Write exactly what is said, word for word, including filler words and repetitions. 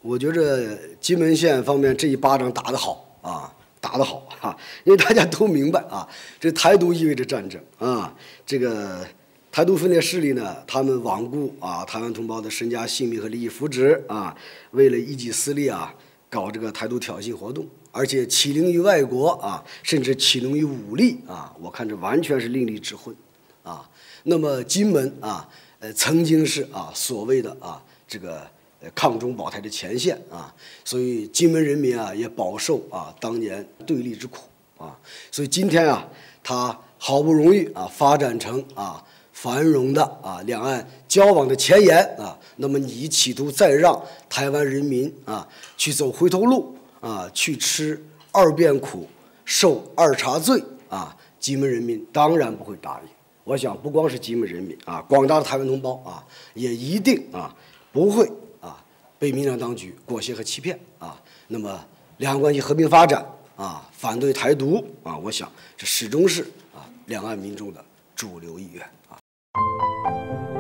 我觉着金门县方面这一巴掌打得好啊，打得好啊，因为大家都明白啊，这台独意味着战争啊，这个台独分裂势力呢，他们罔顾啊台湾同胞的身家性命和利益福祉啊，为了一己私利啊，搞这个台独挑衅活动，而且欺凌于外国啊，甚至欺凌于武力啊，我看这完全是另立之混啊。那么金门啊，呃，曾经是啊所谓的啊这个。抗中保台的前线啊，所以金门人民啊也饱受啊当年对立之苦啊，所以今天啊，他好不容易啊发展成啊繁荣的啊两岸交往的前沿啊，那么你企图再让台湾人民啊去走回头路啊，去吃二遍苦，受二茬罪啊，金门人民当然不会答应。我想不光是金门人民啊，广大的台湾同胞啊，也一定啊不会。被民进党当局裹挟和欺骗啊，那么两岸关系和平发展啊，反对台独啊，我想这始终是啊两岸民众的主流意愿啊。